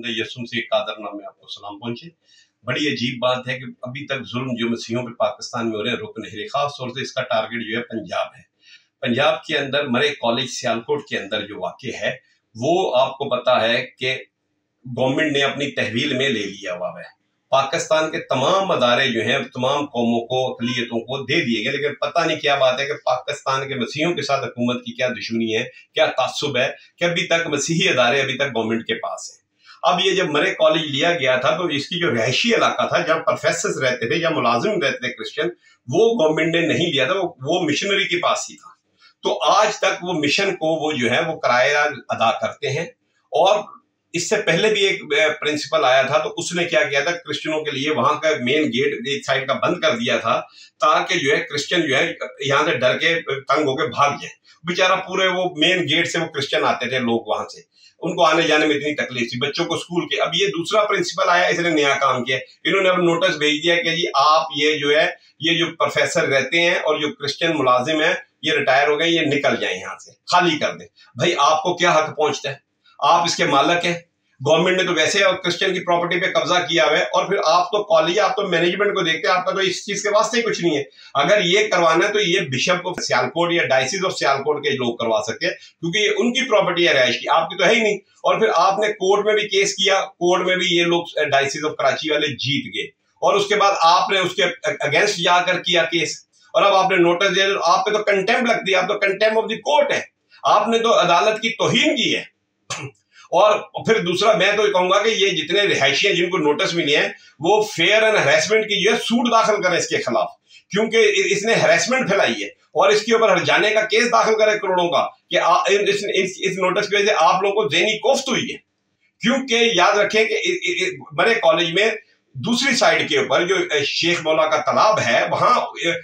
जिंदा यसुम से कादर नाम में आपको सलाम पहुंचे। बड़ी अजीब बात है कि अभी तक जुल्म जो मसीहों पे पाकिस्तान में हो रहे हैं रुक नहीं रहे। खास तौर से इसका टारगेट जो है पंजाब है। पंजाब के अंदर मरे कॉलेज सियालकोट के अंदर जो वाक़या है वो आपको पता है कि गवर्नमेंट ने अपनी तहवील में ले लिया हुआ है। पाकिस्तान के तमाम अदारे जो हैं तमाम कौमों को अक़लियतों को दे दिए गए, लेकिन पता नहीं क्या बात है कि पाकिस्तान के मसीहों के साथ हुकूमत की क्या दुश्मनी है, क्या तासुब है कि अभी तक मसीही अदारे अभी तक गवर्नमेंट के पास हैं। अब ये जब मरे कॉलेज लिया गया था तो इसकी जो रहायशी इलाका था जहाँ प्रोफेसर रहते थे या मुलाजिम रहते थे क्रिश्चियन, वो गवर्नमेंट ने नहीं लिया था, वो मिशनरी के पास ही था। तो आज तक वो मिशन को वो जो है वो किराया अदा करते हैं। और इससे पहले भी एक प्रिंसिपल आया था तो उसने क्या किया था, क्रिश्चियनों के लिए वहां का मेन गेट एक साइड का बंद कर दिया था ताकि जो है क्रिश्चियन जो है यहाँ से डर के तंग होकर भाग जाए। बेचारा पूरे वो मेन गेट से वो क्रिश्चियन आते थे लोग, वहां से उनको आने जाने में इतनी तकलीफ थी बच्चों को स्कूल के। अब ये दूसरा प्रिंसिपल आया, इसने नया काम किया, इन्होंने अब नोटिस भेज दिया कि जी आप ये जो है ये जो प्रोफेसर रहते हैं और जो क्रिश्चियन मुलाजिम है ये रिटायर हो गए, ये निकल जाए यहाँ से, खाली कर दे। भाई आपको क्या हक पहुंचता है? आप इसके मालिक हैं। गवर्नमेंट ने तो वैसे क्रिश्चियन की प्रॉपर्टी पे कब्जा किया हुआ है और फिर आप तो कॉलेज, आप तो मैनेजमेंट को देखते हैं, आपका तो इस चीज के वास्ते ही कुछ नहीं है। अगर ये करवाना है तो ये बिशप ऑफ सियालकोट या डायसिस ऑफ सियालकोट के लोग करवा सकते हैं, क्योंकि ये उनकी प्रॉपर्टी है रहायश की, आपकी तो है ही नहीं। और फिर आपने कोर्ट में भी केस किया, कोर्ट में भी ये लोग डायसिस ऑफ कराची वाले जीत गए और उसके बाद आपने उसके अगेंस्ट जाकर किया केस और अब आपने नोटिस दिया। आप पे तो कंटेम्प्ट लगती है, आप तो कंटेम्प्ट ऑफ द कोर्ट है, आपने तो अदालत की तौहीन की है। और फिर दूसरा मैं तो कहूंगा कि ये जितने रिहायशी हैं जिनको नोटिस मिले हैं वो फेयर एंड हैरेसमेंट की जो है सूट दाखिल करें इसके खिलाफ, क्योंकि इसने हैरेसमेंट फैलाई है और इसके ऊपर हर्जाने का केस दाखिल करें करोड़ों का कि इस नोटिस की वजह से आप लोगों को ज़हनी कोफ्त हुई है। क्योंकि याद रखें कि मरे कॉलेज में दूसरी साइड के ऊपर जो शेख मौला का तालाब है, वहां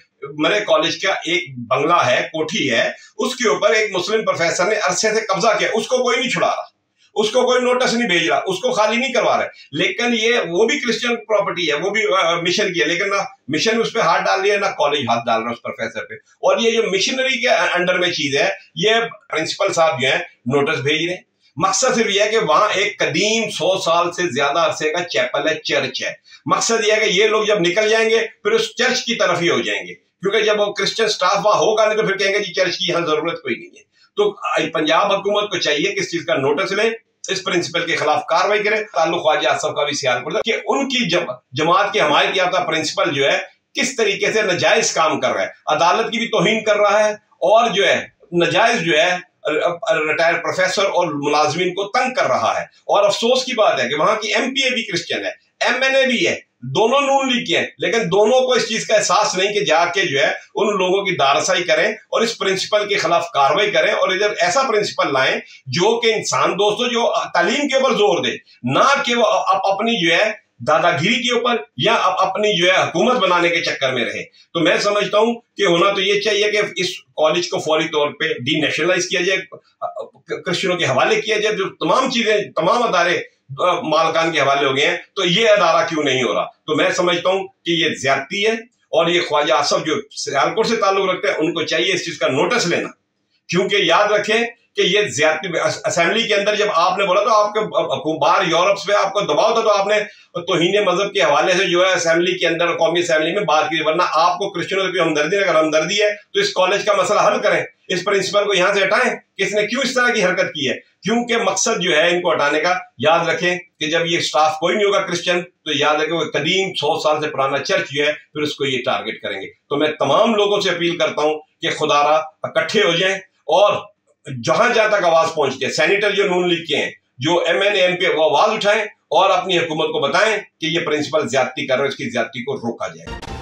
मरे कॉलेज का एक बंगला है, कोठी है, उसके ऊपर एक मुस्लिम प्रोफेसर ने अरसे से कब्जा किया। उसको कोई नहीं छुड़ा रहा, उसको कोई नोटिस नहीं भेज रहा, उसको खाली नहीं करवा रहा। लेकिन ये वो भी क्रिश्चियन प्रॉपर्टी है, वो भी मिशन की है, लेकिन ना मिशन उस पर हाथ डाल रही है ना कॉलेज हाथ डाल रहा है उस प्रोफेसर पे। और ये जो मिशनरी के अंडर में चीज है, ये प्रिंसिपल साहब जो है नोटिस भेज रहे हैं। मकसद सिर्फ यह है कि वहां एक कदीम 100 साल से ज्यादा अरसे का चैपल है, चर्च है। मकसद यह है कि ये लोग जब निकल जाएंगे फिर उस चर्च की तरफ ही हो जाएंगे, क्योंकि जब वो क्रिश्चियन स्टाफ वहां होगा नहीं तो फिर कहेंगे जी चर्च की यहां जरूरत कोई नहीं है। तो पंजाब हुकूमत को चाहिए कि इस चीज का नोटिस लें, इस प्रिंसिपल के खिलाफ कार्रवाई करें। ताल्लुक ख्वाजा आसफ का भी सियालकोट कि उनकी जमात की हमायत याफ्ता प्रिंसिपल जो है किस तरीके से नाजायज काम कर रहा है, अदालत की भी तौहीन कर रहा है और जो है नाजायज जो है रिटायर्ड प्रोफेसर और मुलाजमीन को तंग कर रहा है। और अफसोस की बात है कि वहां की MPA भी क्रिश्चियन है, MNA भी है, दोनों नून लीग के हैं, लेकिन दोनों को इस चीज का एहसास नहीं कि जाके जो है उन लोगों की दारसाई करें और इस प्रिंसिपल के खिलाफ कार्रवाई करें और इधर ऐसा प्रिंसिपल लाएं जो कि इंसान दोस्तों जो तालीम के ऊपर जोर दे, ना कि वो अपनी जो है दादागिरी के ऊपर या अपनी जो है हुकूमत बनाने के चक्कर में रहे। तो मैं समझता हूं कि होना तो ये चाहिए कि इस कॉलेज को फौरी तौर पे डीनेशनलाइज किया जाए, क्रिश्चियनों के हवाले किया जाए। जो तमाम चीजें तमाम अदारे मालकान के हवाले हो गए हैं तो ये अदारा क्यों नहीं हो रहा? तो मैं समझता हूं कि ये ज्यादती है और ये ख्वाजा आसफ जो सियालकोट से ताल्लुक रखते हैं उनको चाहिए इस चीज का नोटिस लेना, क्योंकि याद रखें कि ये ज्यादती। असेंबली के अंदर जब आपने बोला तो आपके बाहर यूरोप पे आपको दबाव था तो आपने तौहीन मजहब के हवाले से जो है असेंबली के अंदर कौमी असेंबली में बात की, वरना आपको क्रिश्चियनों से कोई हमदर्दी, अगर हमदर्दी है तो इस कॉलेज का मसला हल करें, इस प्रिंसिपल को यहां से हटाएं कि इसने क्यों इस तरह की हरकत की है। क्योंकि मकसद जो है इनको हटाने का, याद रखें कि जब ये स्टाफ कोई नहीं होगा क्रिश्चियन तो याद रखें वो कदीम 100 साल से पुराना चर्च जो है फिर उसको ये टारगेट करेंगे। तो मैं तमाम लोगों से अपील करता हूं कि खुदारा इकट्ठे हो जाएं और जहां जहां तक आवाज पहुंचती है, सेनेटर जो नून लीग के हैं, जो MNA MP वो आवाज उठाएं और अपनी हुकूमत को बताएं कि ये प्रिंसिपल ज्यादती कर रहे हैं, इसकी ज्यादती को रोका जाए।